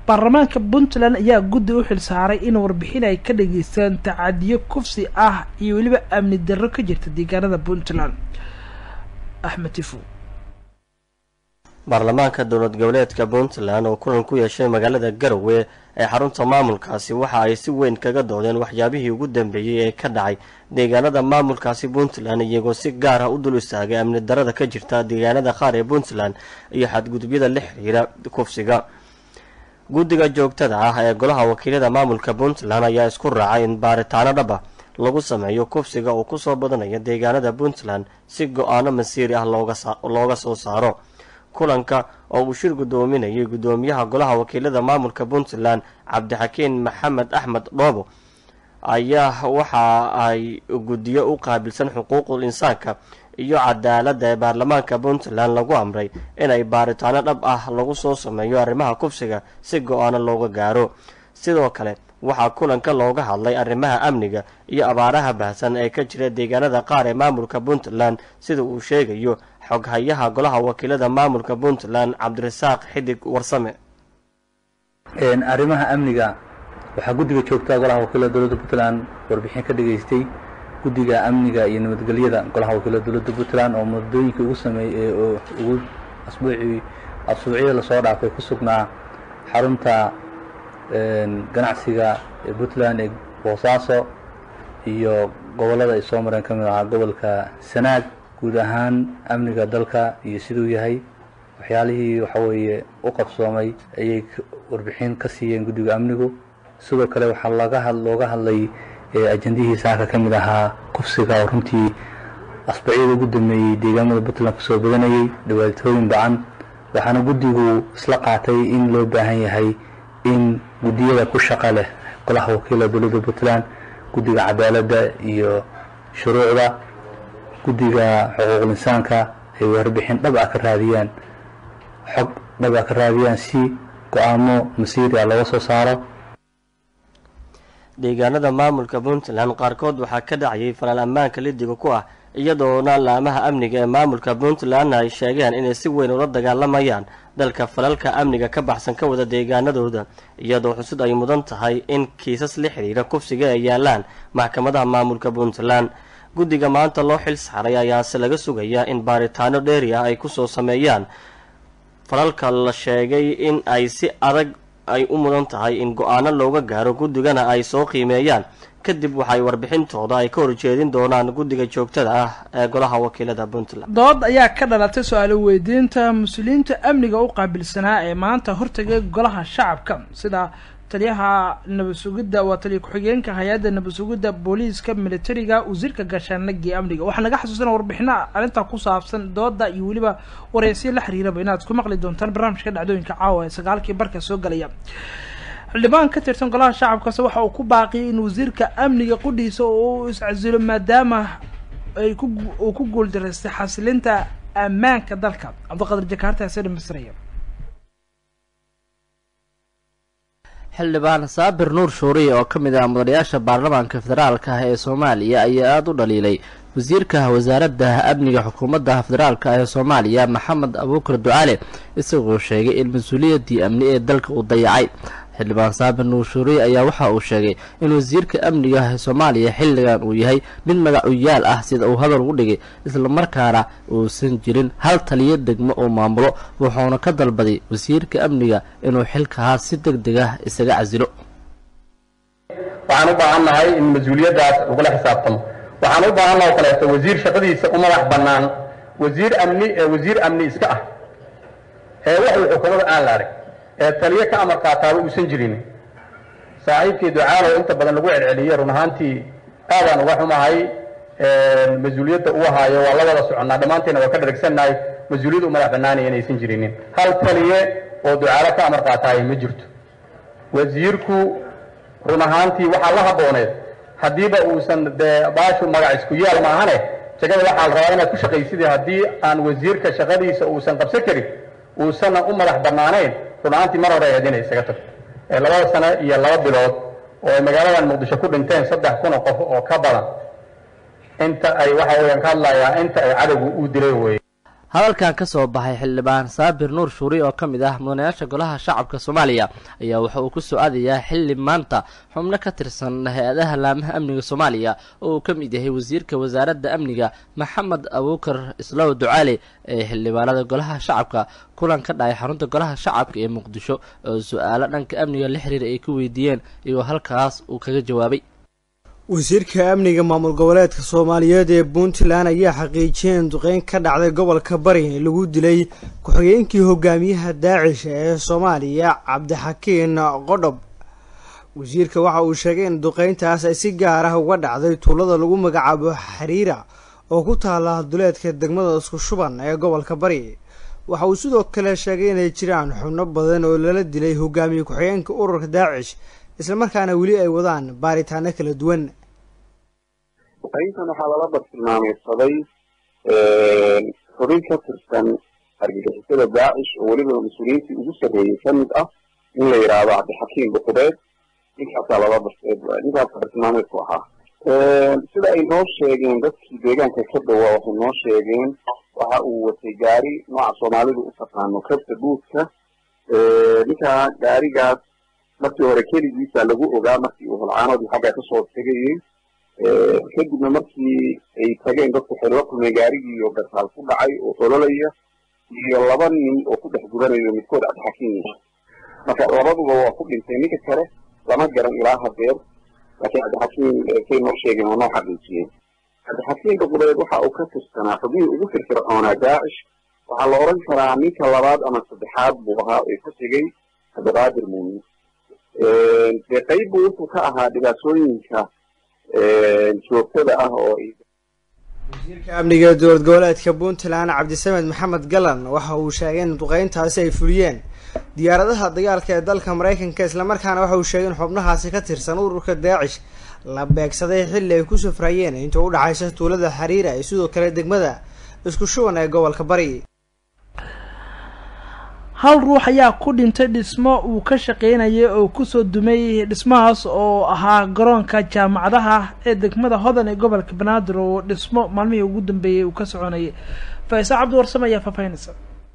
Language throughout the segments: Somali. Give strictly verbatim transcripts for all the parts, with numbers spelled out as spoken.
baarlamaanka Puntland ayaa guddi u xil saaray in warbixin ay ka dhageystaan tacadiyo kufsi ah iyo waliba amni darro ka jirta deegaanada Puntland. Ahmed Tifu baarlamaanka dowlad goboleedka Puntland oo kulan ku yeeshay magaalada Garowe ee xarunta maamulkaasi waxa ay si weyn kaga doodeen waxyaabihii ugu dambeeyay ee ka dhacay deegaanada maamulkaasi Puntland iyagoo si gaar ah u dul istaagay amni darrada ka jirta deegaanada qaar ee Puntland iyo xadgudubyada la xiriira kufsiga. guddiga joogtada ah ee golaha wakiilada maamulka Puntland ayaa isku raacay in baaritaano dhab ah lagu sameeyo kufsiga oo ku soo badanaya deegaanada Puntland si go'aano masiiri ah looga looga soo saaro. kulanka oo uu shir gudoominayay gudoomiyaha golaha wakiilada maamulka Puntland Cabdixakiin Maxamed Axmed Dhoobo ayaa waxa ay gudiyo u qaabilsan xuquuqul insaanka iyo cadaaladda ee baarlamaanka Puntland lagu amray inay baaritaano dhab ah lagu soo sameeyo arrimaha kufsiga si go'aano looga gaaro. sidoo kale waxaa kulanka looga hadlay arrimaha amniga iyo abaaraha baahsan ee ka jira deegaanada qaar ee maamulka Puntland sida uu sheegayo xoghayaha golaha wakiilada maamulka Puntland Cabdirasaaq Xidig Warsame. een arrimaha amniga waxa guddiga joogtada golaha wakiilada dowladda Puntland warbixin ka dhageystay guddiga amniga iyo nabadgelyada golaha wakiilada dowladda Puntland oo muddooyinkii ugu sameeyay oo ugu asbuucii asbuucii la soo dhaafay ku sugnaa xarunta een ganacsiga ee Puntland ee Boosaaso iyo gobolada ay soo mareen kamid ah gobolka Sanaag guud ahaan amniga dalka iyo sidoo yahay waxyaalihii waxa weeye u qabsoomay ayay warbixin ka siiyeen guddiga amnigu. sidoo kale waxa laga had looga hadlay ee ajandihii saaka kamid ahaa kufsiga oo runtii asbuucii ugu dambeeyay deegaanada Puntland ku soo badanayay dhibaatooyin bacan waxaana guddigu isla qaatay in loo baahan yahay in guddiyada ku shaqo leh golaha wakiilada dowladda Puntland guddiga cadaaladda iyo shuruucda guddiga xuquuqul insaanka ay warbixin dhab ah ka raadiyaan xog dhab ah ka raadiyaan si go'aamo masiiri ah looga soo saaro. deegaanada maamulka Puntland qaarkood waxaa ka dhacayay falal ammaanka lidiga ku ah iyadoona laamaha amniga ee maamulka Puntland ay sheegeen inay si weyn ula dagaalamayaan dalka falalka amniga ka baxsan ka wada deegaanadooda iyadoo xusud ay mudan tahay in kiisas la xiriira kufsiga ay yaalaan maxkamadaha maamulka Puntland. guddiga maanta loo xil saaray ayaase laga sugayaa in baaritaano dheeri ah ay ku soo sameeyaan falalka la sheegay in ay si adag ay u mudan tahay in go'aano looga gaaro guddigana ay soo qiimeeyaan kadib waxay warbixintooda ay ka horjeedin doonaan guddiga joogtada ah ee golaha wakiilada Puntland. dood ayaa ka dhalatay su'aalo weydiinta muslimiinta amniga u qaabilsanaa ee maanta hortagay golaha shacabka sida taliyaha nabad sugidda waa taliye ku-xigeenka hay'adda nabad sugidda booliiska militariga wasiirka gaashaandhigga amniga. waxaa naga xasuusanaa warbixino arrinta ku saabsan dooda iyo weliba wareysiyo la xiriiraba inaad ku maqli doontaan barnaamijka dhacdooyinka caawa ee sagaalkii barka soo galaya. xildhibaan ka tirsan golaha shacabkaas waxa uu ku baaqiyay in wasiirka amniga qudhiisa uu iscasilo maadaama ay ku uu ku guuldareystay xasilinta ammaanka dalka. Cabdiqaadir Jakaarta Asad Masriya. xildhibaan Saabir Nuur Shuuriye oo ka mid ah mudanayaasha baarlamaanka federaalka ah ee Soomaaliya ayaa aad u dhaliilay wasiirka wasaaradda amniga xukuumadda federaalka ah ee Soomaaliya Maxamed Abuukar Ducaale isagoo sheegay in mas'uuliyadii amni ee dalka uu dayacay. xildhibaan Saabir Nuur Shuuriye ayaa waxa uu sheegay in wasiirka amniga ee Soomaaliya xilligan uu yahay mid magacuyaal ah sida uu hadal u dhigay isla markaana uusan jirin hal taliye degmo oo maamulo wuxuuna ka dalbaday wasiirka amniga inuu xilkaas si degdeg ah isaga casilo. waxaan u baahannahay in mas'uuliyadaas ugula xisaabtamo waxaan u baahannahay kaleeto wasiir shaqadiisa u madax bannaan wasiir amni ee wasiir amni iska ah ee wuxuu xukuumadda aan la arag ee taliye ka amar qaataaba uusan jirin. saaxiibkii Ducaale inta badan lagu celceliyay run ahaantii aadaan uga xumahay mas'uuliyadda uu haayo waa la wada soconaa dhammaanteena waa ka dharagsannahay mas'uuliyadda u madax bannaan inaysan jirinin hal taliye oo Ducaale ka amar qaataay ma jirto. wasiirku run ahaantii waxaa la habooneed haddiiba uusan dee baashu magac isku yaal maahane shaqada waxaa la rabaa inaad ku shaqaysidii haddii aan wasiirka shaqadiisa uusan qabsan karin uusan u madax bannaanayn runtii mar hore ay isaga tagto ee laba sano iyo laba bilood oo magaalada Muqdisho ku dhinteen saddex kun oo qof oo ka badan inta ay waxa weeyaan ka hadlayaa inta ay cadawgu u dilay way. hadalkan ka soo baxay xildhibaan saabir nuur shuuri oo ka mid ah mudanayaasha golaha shacabka soomaaliya ayaa waxa uu ku soo aadayaa xilli maanta xubno ka tirsan hay-adaha laamaha amniga soomaaliya oo uu ka mid yahay wasiirka wasaaradda amniga maxamed abuukar islaaw ducaale ee xildhibaanada golaha shacabka kulan ka dhacay xarunta golaha shacabka ee muqdisho oo su-aalo dhanka amniga la xiriira ay ku weydiiyeen iyagoo halkaas uu kaga jawaabay. wasiirka amniga maamul goboleedka soomaaliyeed ee puntland ayaa xaqiijiyay in duqeyn ka dhacday gobolka bari lagu dilay ku-xigeenkii hogaamiyaha daacish ee soomaaliya cabdixakiin qodhob. wasiirka waxa uu sheegay in duqeyntaas ay si gaar ah uga dhacday tuulada lagu magacaabo xariira oo ku taala duleedka degmada isku shuban ee gobolka bari. waxa uu sidoo kale sheegay inay jiraan xubno badan oo lala dilay hogaamiye ku-xigeenka ururka daacish islamarkaana weli ay wadaan baaritaano kala duwan. duqeyntan waxaa lala bartilmaameysaday xubin ka tirsan argagixisada daacish oo weliba mas-uuliyiintii ugu sarreeyey ka mid ah in la yidhaahdo cabdixakiim buqubeed. ninkaasaa lala ninkaas bartilmaameedku ahaa. sida ay noo sheegeen dadkii deegaanka ka dhowaa waxay noo sheegeen waxa uu watay gaari nooca soomaalidu u taqaano kabta buudka. ninkaa gaarigaas markii hore keligiisa lagu ogaa markii uu holcaanadii xagga kasoo tegayey. kadibna markii ay tageen dadku waxay la kulmeen gaarigii oo gartaal ku dhacay oo ololaya iyo laba nin oo ku dhex guranayo midkood cabdixakiim. marka labaduba waa ku dhintay. ninka kale lama garan ilaa hadeer laakiin cabdixakiim kay noo sheegeen oo noo xaqiijiyeen. cabdixakiim buqubeed waxa uu ka tirsanaa xubnihii ugu firfircoonaa daacish. waxaa la oran karaa ninka labaad ama saddexaad buu ahaa ee ka tegey cabdiqaadir muumin. dee qayb buu wuxuu ka ahaa dhibaatooyinka joogtada ah oo wasiirka amniga dowlad goboleedka puntland cabdisamed maxamed galan waxa uu sheegay in duqeyntaasi ay fuliyeen diyaaradaha dagaalka ee dalka maraykanka islamarkaana waxa uu sheegay in xubnahaasi ka tirsan ururka daacish la beegsaday xilli ay ku safrayeen inta u dhaxaysa tuulada xariira iyo sidoo kale degmada isku shuban ee gobolka bari. hal ruux ayaa ku dhintay dhismo uu ka shaqeynayay oo kusoo dumay dhismahaas oo ahaa garoonka jaamacadaha ee degmada hodan ee gobolka banaadir oo dhismo maalmihii ugu dambeeyey uu ka soconayay. faysal cabdi warsame ayaa faahfaahinaysa.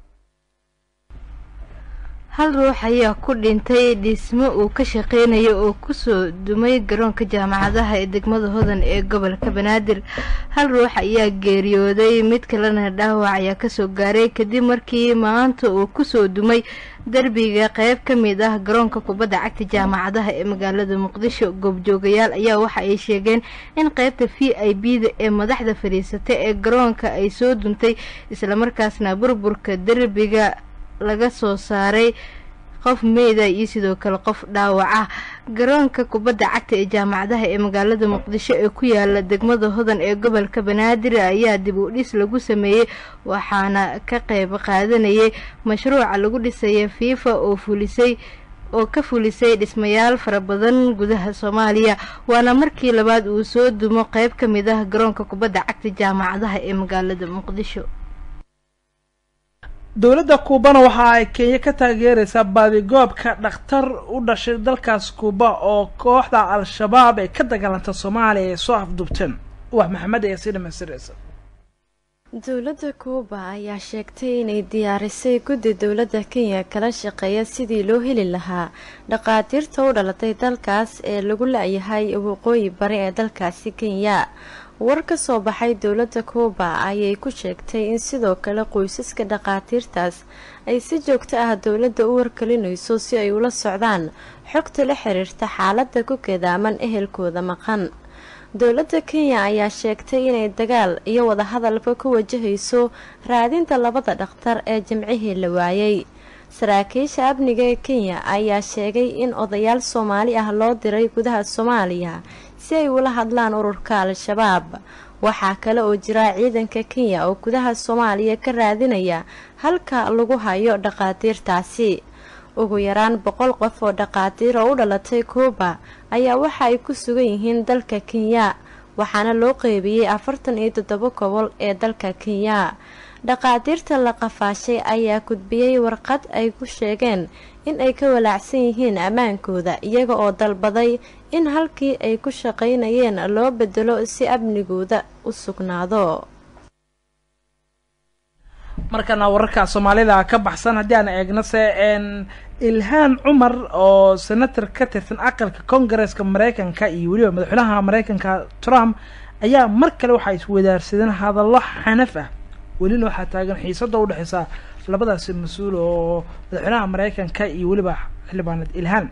hal ruux ayaa ku dhintay dhismo uu ka shaqeynaya oo kusoo dumay garoonka jaamacadaha ee degmada hodan ee gobolka banaadir. hal ruux ayaa geeriyooday mid kalena dhaawac ayaa kasoo gaaray kadib markii maanta uu kusoo dumay derbiga qeyb ka mid ah garoonka kubadda cagta jaamacadaha ee magaalada muqdisho. goobjoogayaal ayaa waxa ay sheegeen in qeybta v i b da ee madaxda fadhiisata ee garoonka ay soo duntay islamarkaasna burburka derbiga laga soo saaray qof meyda iyo sidoo kale qof dhaawac ah. garoonka kubadda cagta ee jaamacadaha ee magaalada muqdisho ee ku yaala degmada hodan ee gobolka banaadir ayaa dib u dhis lagu sameeyey waxaana ka qeyb qaadanayay mashruuca lagu dhisaya fifa oo fulisay oo ka fulisay dhismayaal fara badan gudaha soomaaliya. waana markii labaad uu soo dumo qeyb ka mid ah garoonka kubadda cagta jaamacadaha ee magaalada muqdisho. dowladda kuubana waxa ay kenya ka taageeraysaa baadigoobka dhakhtar u dhashay dalkaas kuuba oo kooxda al-shabaab ee ka dagaalanta soomaaliya ay soo afduubteen. wax maxamed ayaa sii dhamaystiraysa. dowladda kuuba ayaa sheegtay inay diyaarisay guddi dowladda kenya kala shaqeeya sidii loo heli lahaa dhaqaatiirta u dhalatay dalkaas ee lagu la-yahay waqooyi bari ee dalkaasi kenya. war ka soo baxay dowladda kuuba ayay ku sheegtay in sidoo kale qoysaska dhaqaatiirtaas ay si joogto ah dowladda u warkalinayso si ay ula socdaan xogta la xiriirta xaaladda ku kedaaman ehelkooda maqan. dowladda kenya ayaa sheegtay inay dagaal iyo wadahadalba ku wajahayso raadinta labada dhakhtar ee jimcihii la waayay. saraakiisha amniga ee kenya ayaa sheegay in odayaal soomaali ah loo diray gudaha soomaaliya si ay ula hadlaan ururka al-shabaab. waxaa kale oo jira ciidanka kenya oo gudaha soomaaliya ka raadinaya halka lagu hayo dhaqaatiirtaasi. ugu yaraan boqol qof oo dhaqaatiir oo u dhalatay kuuba ayaa waxa ay ku sugan yihiin dalka kenya waxaana loo qeybiyey afartan iyo toddoba gobol ee dalka kenya. dhaqaatiirta la qafaashay ayaa gudbiyey warqad ay ku sheegeen in ay ka walaacsan yihiin ammaankooda iyaga oo dalbaday in halkii ay ku shaqaynayeen loo bedelo si amnigooda u sugnaado. markana wararka soomaalida ka baxsan haddii aan eegno se n ilhaan cumar oo senator ka tirsan aqalka congaresska maraykanka iyo weliba madaxweynaha maraykanka trump ayaa mar kale waxaa iswadaarsadeen hadallo xanaf ah welina waxaa taagan xiisada u dhexeysa labadaasi mas-uul oo madaxweynaha maraykanka iyo weliba xildhibaanad ilhaan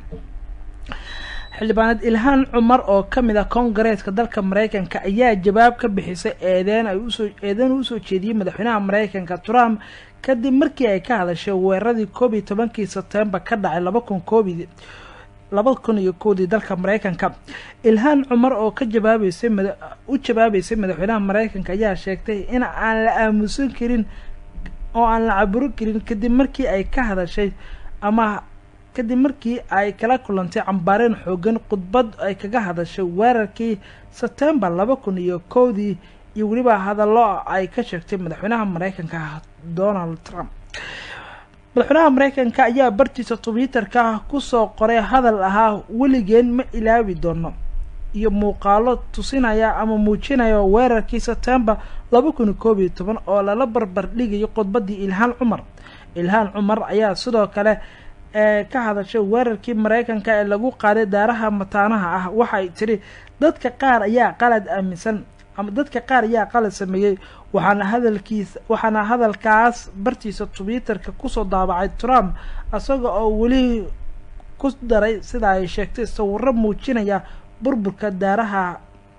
xildhibaanad ilhaan cumar oo kamid ah congaresska dalka maraykanka ayaa jawaab ka bixisay eedeyn ay usoo eedeyn usoo jeediyey madaxweynaha maraykanka trump kadib markii ay ka hadashay weeraradii koob iyo tobankii sebtembar ka dhacay laba kun koobi laba kun iyo koodii dalka maraykanka ilhaan cumar oo ka jawaabeysay u jawaabeysay madaxweynaha maraykanka ayaa sheegtay in aan la aamusan karin oo aan la caburin karin kadib markii ay ka hadashay ama kadib markii ay kala kulantay cambaareen xoogan khudbad ay kaga hadashay weerarkii sebtembar laba kun iyo koodii iyo weliba hadallo ay ka sheegtay madaxweynaha maraykanka donald trump madaxweynaha maraykanka ayaa bartiisa twitterka kusoo qoray hadal ahaa weligeen ma ilaawi doono iyo muuqaalo tusinaya ama muujinaya weerarkii sebtembar laba kun koob iyo toban oo lala barbar dhigayo khudbadii ilhaan cumar ilhaan cumar ayaa sidoo kale ee ka hadashay weerarkii maraykanka ee lagu qaaday daaraha mataanaha ah waxay tiri dadka qaar ayaa qalad aaminsan ama dadka qaar ayaa qalad sameeyey waxaana hadalkiisa waxaana hadalkaas bartiisa twitterka kusoo daabacay trump isaga oo weli ku daray sida ay sheegtay sawirro muujinaya burburka daaraha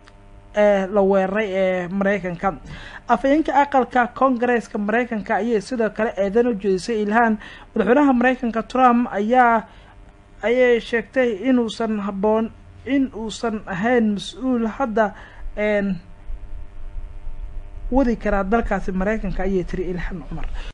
ee la weeraray ee maraykanka afhayeenka aqalka congaresska maraykanka ayay sidoo kale eedan u jeedisay ilhaan madaxweynaha maraykanka trump ayaa ayay sheegtay inuusan habboon in uusan ahayn mas-uul hadda n wadi karaa dalkaasi maraykanka ayay tiri ilhaan cumar